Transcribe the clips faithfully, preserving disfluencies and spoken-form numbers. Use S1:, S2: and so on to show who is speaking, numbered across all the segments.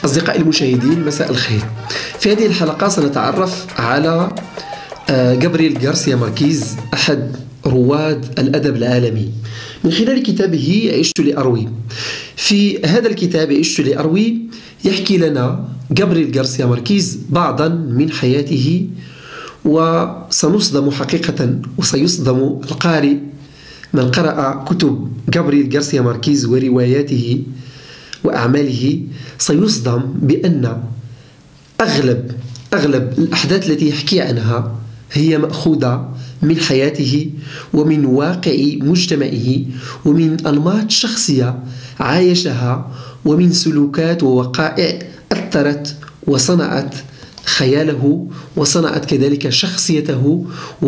S1: أصدقائي المشاهدين، مساء الخير. في هذه الحلقة سنتعرف على جابرييل غارسيا ماركيز، أحد رواد الأدب العالمي، من خلال كتابه عشت لأروي. في هذا الكتاب عشت لأروي يحكي لنا جابرييل غارسيا ماركيز بعضا من حياته، وسنصدم حقيقة وسيصدم القارئ من قرأ كتب جابرييل غارسيا ماركيز ورواياته وأعماله، سيصدم بأن أغلب أغلب الأحداث التي يحكي عنها هي مأخوذة من حياته ومن واقع مجتمعه ومن أنماط شخصية عايشها ومن سلوكات ووقائع أثرت وصنعت خياله وصنعت كذلك شخصيته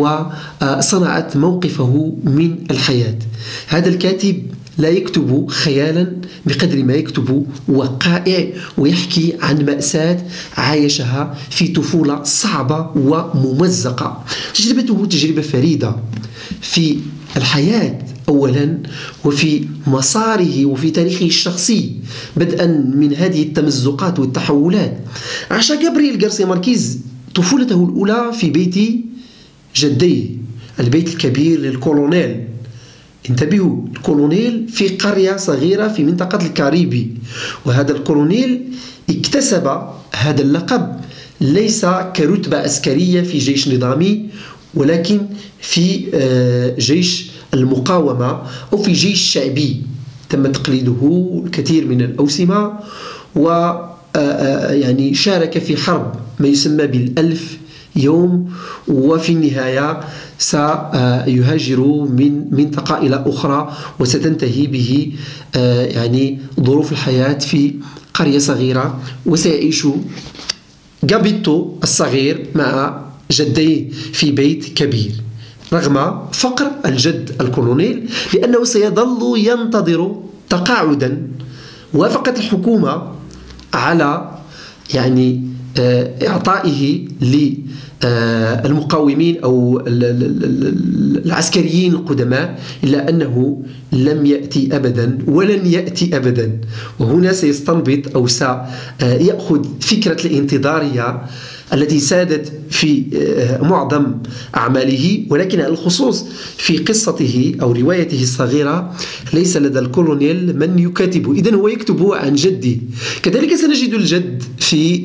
S1: وصنعت موقفه من الحياة. هذا الكاتب لا يكتب خيالا بقدر ما يكتب وقائع، ويحكي عن مأساة عايشها في طفولة صعبة وممزقة. تجربته تجربة فريدة في الحياة أولا، وفي مساره وفي تاريخه الشخصي، بدءا من هذه التمزقات والتحولات. عاش جابرييل غارسيا ماركيز طفولته الأولى في بيت جديه، البيت الكبير للكولونيل. انتبهوا، الكولونيل في قرية صغيرة في منطقة الكاريبي، وهذا الكولونيل اكتسب هذا اللقب ليس كرتبة عسكرية في جيش نظامي، ولكن في جيش المقاومة أو في جيش شعبي. تم تقليده الكثير من الأوسمة، و يعني شارك في حرب ما يسمى بالألف يوم، وفي النهاية سيهاجر من منطقة إلى أخرى، وستنتهي به يعني ظروف الحياة في قرية صغيرة، وسيعيش جابيتو الصغير مع جديه في بيت كبير رغم فقر الجد الكولونيل، لأنه سيظل ينتظر تقاعدا. وافقت الحكومة على يعني إعطائه للمقاومين أو العسكريين القدماء، إلا أنه لم يأتي أبدا ولن يأتي أبدا. وهنا سيستنبط أو سيأخذ فكرة الانتظارية التي سادت في معظم أعماله، ولكن على الخصوص في قصته أو روايته الصغيرة ليس لدى الكولونيل من يكاتبه، إذن هو يكتب عن جده. كذلك سنجد الجد في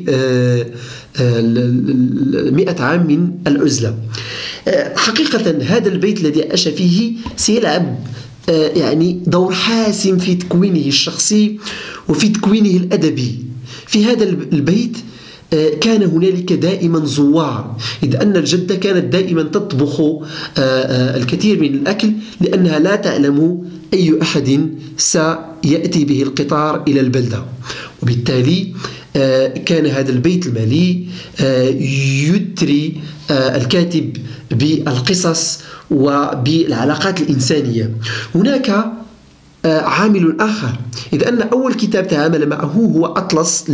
S1: مئة عام من العزلة. حقيقة هذا البيت الذي عاش فيه سيلعب يعني دور حاسم في تكوينه الشخصي وفي تكوينه الأدبي. في هذا البيت كان هنالك دائما زوار، إذ أن الجدة كانت دائما تطبخ الكثير من الأكل، لأنها لا تعلم أي أحد سيأتي به القطار إلى البلدة. وبالتالي كان هذا البيت المالي يثري الكاتب بالقصص وبالعلاقات الإنسانية. هناك عامل آخر، إذ أن أول كتاب تعامل معه هو أطلس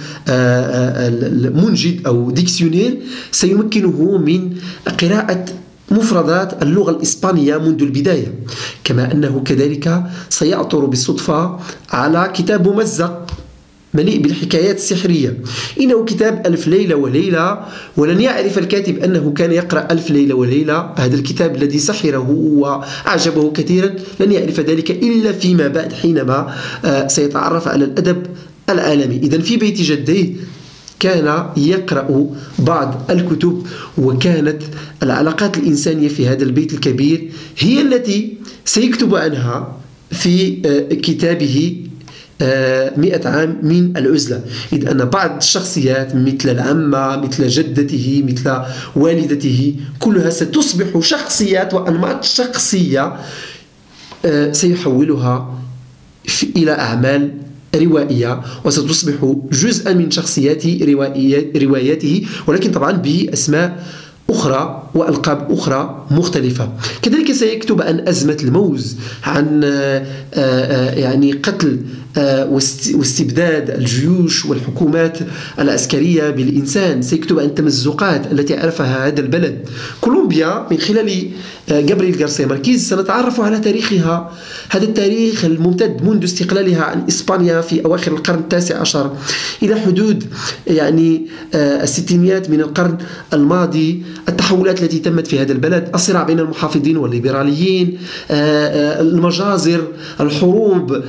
S1: لمنجد أو ديكسيونير سيمكنه من قراءة مفردات اللغة الإسبانية منذ البداية، كما أنه كذلك سيعثر بالصدفة على كتاب ممزق مليء بالحكايات السحرية. إنه كتاب ألف ليلة وليلة، ولن يعرف الكاتب أنه كان يقرأ ألف ليلة وليلة، هذا الكتاب الذي سحره وأعجبه كثيرا، لن يعرف ذلك إلا فيما بعد، حينما سيتعرف على الأدب العالمي. إذن في بيت جديه كان يقرأ بعض الكتب، وكانت العلاقات الإنسانية في هذا البيت الكبير هي التي سيكتب عنها في كتابه مئة عام من العزلة، إذ أن بعض الشخصيات مثل العمة، مثل جدته، مثل والدته، كلها ستصبح شخصيات وأنماط شخصية سيحولها إلى أعمال روائية، وستصبح جزءا من شخصيات رواياته، ولكن طبعا بأسماء أخرى وألقاب أخرى مختلفة. كذلك سيكتب عن أزمة الموز، عن يعني قتل واستبداد الجيوش والحكومات العسكرية بالإنسان. سيكتب عن التمزقات التي عرفها هذا البلد. كولومبيا من خلال جابرييل غارسيا ماركيز سنتعرف على تاريخها، هذا التاريخ الممتد منذ استقلالها عن إسبانيا في أواخر القرن التاسع عشر إلى حدود يعني الستينيات من القرن الماضي، التحولات التي تمت في هذا البلد، الصراع بين المحافظين والليبراليين، المجازر، الحروب،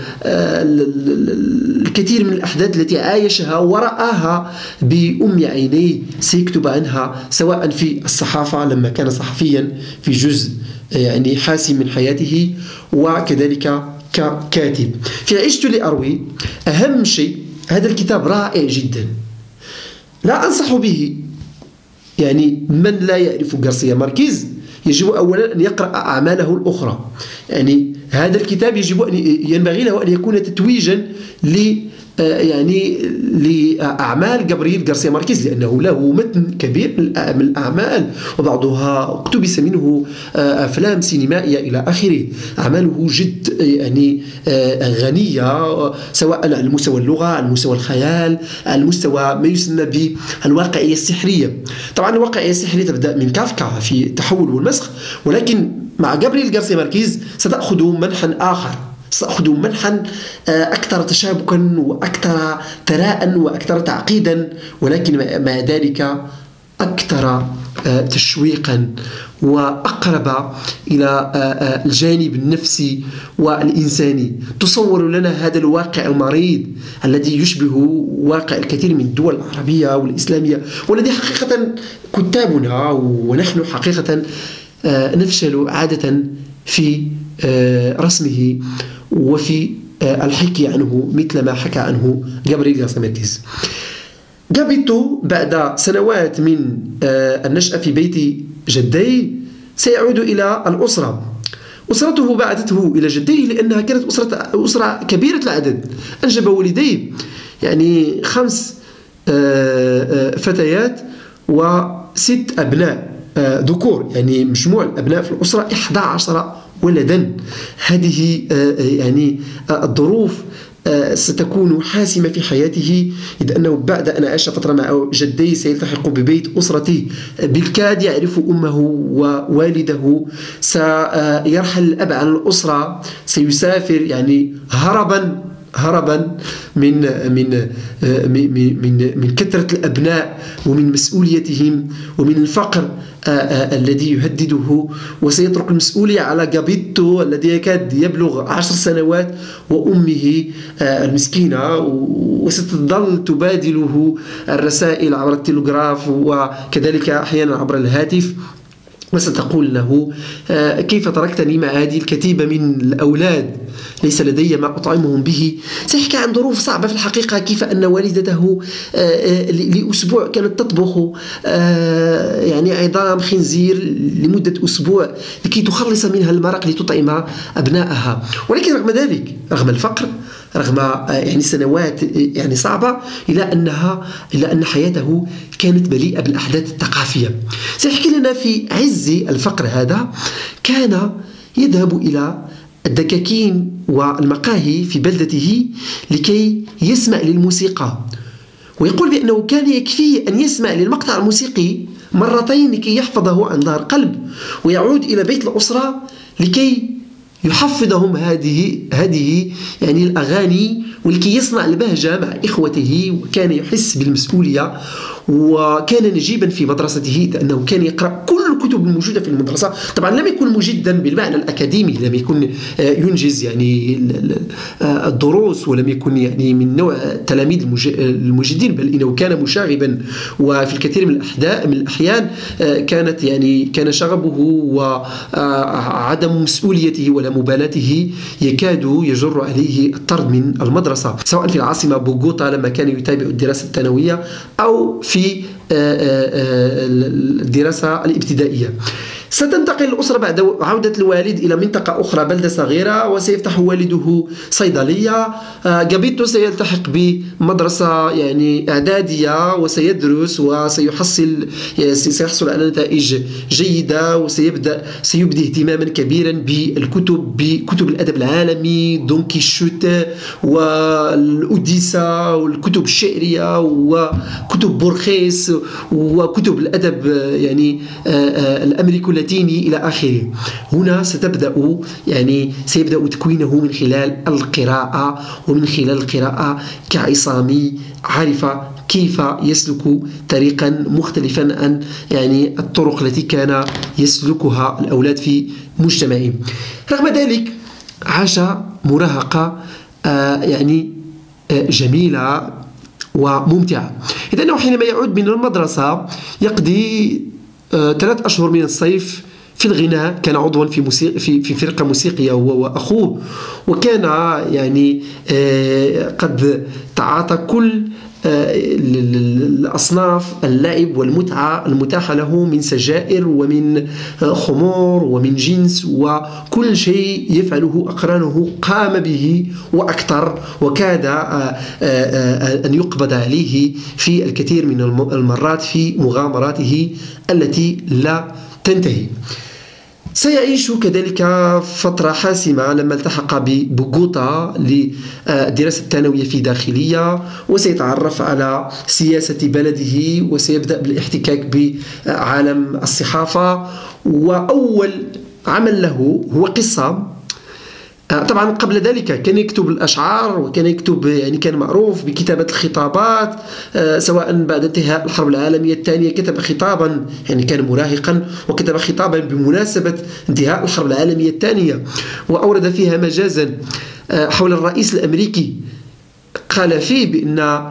S1: الكثير من الأحداث التي عايشها ورآها بأم عينيه. سيكتب عنها سواء في الصحافة لما كان صحفيا في جزء يعني حاسم من حياته، وكذلك ككاتب. في عشت لأروي أهم شيء، هذا الكتاب رائع جدا، لا أنصح به. يعني من لا يعرف غارسيا ماركيز يجب أولا أن يقرأ أعماله الأخرى. يعني هذا الكتاب يجب أن ينبغي له أن يكون تتويجا ل يعني لأعمال جابرييل غارسيا ماركيز، لأنه له متن كبير من الأعمال، وبعضها اقتبس منه أفلام سينمائية إلى آخره. أعماله جد يعني غنية، سواء على المستوى اللغة، على المستوى الخيال، على المستوى ما يسمى بالواقعية السحرية. طبعا الواقعية السحرية تبدأ من كافكا في التحول والمسخ، ولكن مع جابرييل غارسيا ماركيز ستأخذ منحا آخر، سأخذ منحا أكثر تشابكا وأكثر ثراء وأكثر تعقيدا، ولكن مع ذلك أكثر تشويقا وأقرب إلى الجانب النفسي والإنساني. تصور لنا هذا الواقع المريض الذي يشبه واقع الكثير من الدول العربية والإسلامية، والذي حقيقة كتابنا ونحن حقيقة نفشل عادة في رسمه وفي الحكي عنه مثل ما حكى عنه جابرييل غارسيا ماركيز. جابيتو بعد سنوات من النشأة في بيت جديه سيعود إلى الأسرة. أسرته بعثته إلى جديه لأنها كانت أسرة, أسرة كبيرة العدد، أنجب والديه يعني خمس فتيات وست أبناء ذكور، يعني مجموع الأبناء في الأسرة إحدى عشر ولدا. هذه يعني الظروف ستكون حاسمة في حياته، إذ أنه بعد أن عاش فترة مع جديه سيلتحق ببيت أسرته، بالكاد يعرف أمه ووالده، سيرحل الأب عن الأسرة، سيسافر يعني هربا هربا من من من من, من كثرة الأبناء ومن مسؤوليتهم ومن الفقر الذي يهدده، وسيترك المسؤولية على جابيتو الذي يكاد يبلغ عشر سنوات وأمه المسكينة، وستظل تبادله الرسائل عبر التلغراف وكذلك أحيانا عبر الهاتف، وستقول له كيف تركتني مع هذه الكتيبة من الأولاد، ليس لدي ما أطعمهم به. سيحكي عن ظروف صعبة في الحقيقة، كيف أن والدته لأسبوع كانت تطبخ يعني عظام خنزير لمدة أسبوع لكي تخلص منها المرق لتطعم أبنائها، ولكن رغم ذلك، رغم الفقر، رغم يعني سنوات يعني صعبة، إلى أنها إلى أن حياته كانت مليئة بالأحداث الثقافية. سيحكي لنا في عز الفقر هذا كان يذهب إلى الدكاكين والمقاهي في بلدته لكي يسمع للموسيقى، ويقول بأنه كان يكفيه أن يسمع للمقطع الموسيقي مرتين لكي يحفظه عن ظهر قلب، ويعود إلى بيت الأسرة لكي يحفظهم هذه هذه يعني الأغاني، ولكي يصنع البهجة مع إخوته، وكان يحس بالمسؤولية، وكان نجيبا في مدرسته لأنه كان يقرأ كل الكتب الموجودة في المدرسة. طبعا لم يكن مجدا بالمعنى الأكاديمي، لم يكن ينجز يعني الدروس، ولم يكن يعني من نوع تلاميذ المجدين، بل إنه كان مشاغبا، وفي الكثير من الأحداث من الأحيان كانت يعني كان شغبه وعدم مسؤوليته ولا مبالاته يكاد يجر عليه الطرد من المدرسة، سواء في العاصمة بوغوتا لما كان يتابع الدراسة الثانوية أو في الدراسة الابتدائية. ستنتقل الأسرة بعد عودة الوالد إلى منطقة أخرى، بلدة صغيرة، وسيفتح والده صيدلية. جابيتو سيلتحق بمدرسة يعني إعدادية وسيدرس وسيحصل سيحصل على نتائج جيدة، وسيبدأ سيبدي اهتماما كبيرا بالكتب بكتب الأدب العالمي، دون كيشوت والأوديسا والكتب الشعرية وكتب بورخيس وكتب الأدب يعني الأمريكي اللاتيني إلى آخره. هنا ستبدأ يعني سيبدأ تكوينه من خلال القراءة، ومن خلال القراءة كعصامي عرف كيف يسلك طريقا مختلفا عن يعني الطرق التي كان يسلكها الأولاد في مجتمعهم. رغم ذلك عاش مراهقة آه يعني آه جميلة وممتعة، إذ أنه حينما يعود من المدرسة يقضي آه ثلاث أشهر من الصيف في الغناء. كان عضوا في موسيقى في في فرقة موسيقية هو وأخوه، وكان يعني آه قد تعاطى كل الأصناف اللعب والمتعة المتاحة له من سجائر ومن خمور ومن جنس، وكل شيء يفعله أقرانه قام به وأكثر، وكاد أن يقبض عليه في الكثير من المرات في مغامراته التي لا تنتهي. سيعيش كذلك فترة حاسمة لما التحق ببوغوتا للدراسة الثانوية في داخلية، وسيتعرف على سياسة بلده، وسيبدأ بالاحتكاك بعالم الصحافة. وأول عمل له هو قصة. طبعا قبل ذلك كان يكتب الأشعار، وكان يكتب يعني كان معروف بكتابة الخطابات، سواء بعد انتهاء الحرب العالمية الثانية كتب خطابا، يعني كان مراهقا وكتب خطابا بمناسبة انتهاء الحرب العالمية الثانية، وأورد فيها مجازا حول الرئيس الأمريكي. قال فيه بأن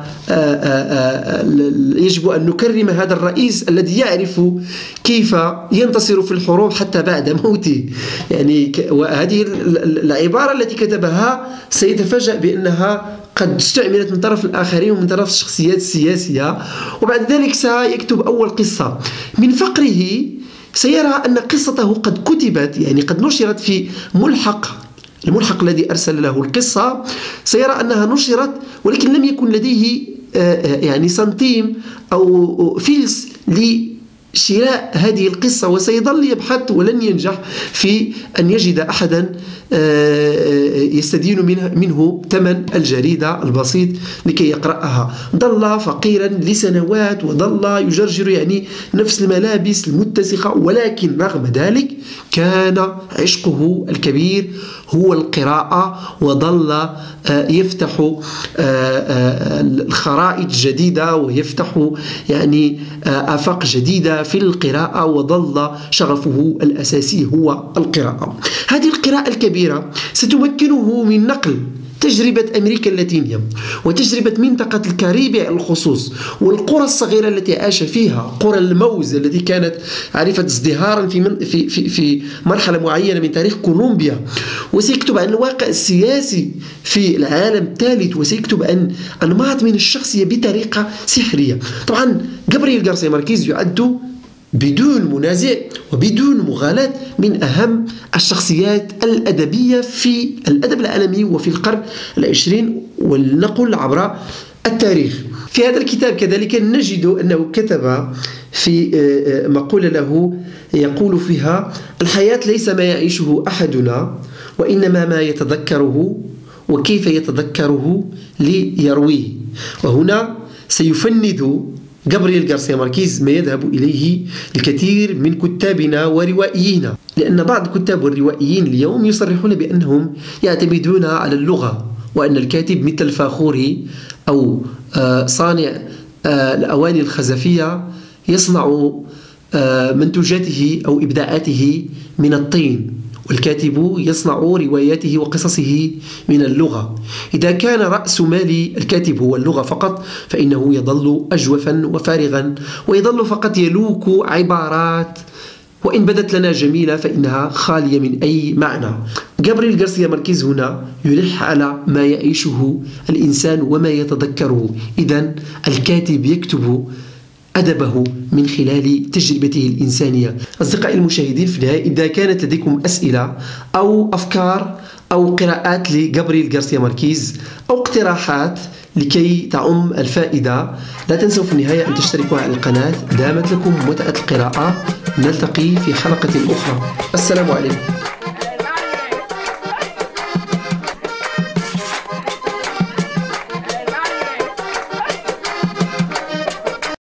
S1: يجب أن نكرم هذا الرئيس الذي يعرف كيف ينتصر في الحروب حتى بعد موته. يعني وهذه العبارة التي كتبها سيتفاجأ بأنها قد استعملت من طرف الآخرين ومن طرف الشخصيات السياسية. وبعد ذلك سيكتب أول قصة. من فقره سيرى أن قصته قد كتبت، يعني قد نشرت في ملحق الملحق الذي أرسل له القصة. سيرى أنها نشرت ولكن لم يكن لديه يعني سنتيم أو فلس لشراء هذه القصة، وسيظل يبحث ولن ينجح في أن يجد أحدا يستدين منه, منه ثمن الجريدة البسيط لكي يقرأها. ظل فقيرا لسنوات وظل يجرجر يعني نفس الملابس المتسخة، ولكن رغم ذلك كان عشقه الكبير هو القراءة، وظل يفتح الخرائط جديدة ويفتح يعني آفاق جديدة في القراءة، وظل شغفه الأساسي هو القراءة. هذه القراءة الكبيرة ستمكنه من نقل تجربة أمريكا اللاتينية وتجربة منطقة الكاريبي على الخصوص، والقرى الصغيرة التي عاش فيها، قرى الموز التي كانت عرفت ازدهارا في, من في, في, في مرحلة معينة من تاريخ كولومبيا. وسيكتب عن الواقع السياسي في العالم الثالث، وسيكتب عن أنماط من الشخصية بطريقة سحرية. طبعا جابرييل غارسيا ماركيز يعد بدون منازع وبدون مغالاة من أهم الشخصيات الأدبية في الأدب العالمي وفي القرن العشرين، ولنقل عبر التاريخ. في هذا الكتاب كذلك نجد أنه كتب في مقولة له يقول فيها: الحياة ليس ما يعيشه أحدنا، وإنما ما يتذكره وكيف يتذكره ليرويه. وهنا سيفند جابرييل غارسيا ماركيز ما يذهب إليه الكثير من كتابنا وروائيين، لأن بعض الكتاب والروائيين اليوم يصرحون بأنهم يعتمدون على اللغة، وأن الكاتب مثل الفاخوري أو صانع الأواني الخزفية يصنع منتوجاته أو إبداعاته من الطين، والكاتب يصنع رواياته وقصصه من اللغة. إذا كان رأس مال الكاتب هو اللغة فقط فإنه يظل أجوفا وفارغا، ويظل فقط يلوك عبارات وإن بدت لنا جميلة فإنها خالية من أي معنى. جابرييل غارسيا ماركيز هنا يلح على ما يعيشه الإنسان وما يتذكره. إذن الكاتب يكتب أدبه من خلال تجربته الإنسانية. أصدقائي المشاهدين، في النهاية إذا كانت لديكم أسئلة أو أفكار أو قراءات لغابرييل غارسيا ماركيز أو اقتراحات لكي تعم الفائدة، لا تنسوا في النهاية أن تشتركوا على القناة. دامت لكم متعة القراءة. نلتقي في حلقة أخرى. السلام عليكم.